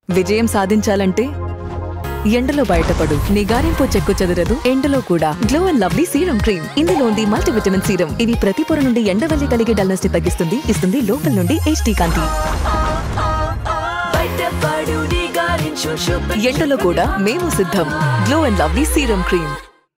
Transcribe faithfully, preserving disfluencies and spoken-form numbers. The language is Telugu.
విజయం సాధించాలంటే ఎండలో బయటపడు. నిగారింపు చెక్కు చెదరదు ఎండలో కూడా. Glow and lovely serum cream. ఇందులో ఉంది మల్టీవిటమిన్ సీరం. ఇది ప్రతి పొర నుండి ఎండ వల్ల కలిగే డల్నెస్ ని తగ్గిస్తుంది, ఇస్తుంది లోపల నుండి హెచ్డీ కాంతి. ఎండలో కూడా మేము సిద్ధం. Glow and lovely serum cream.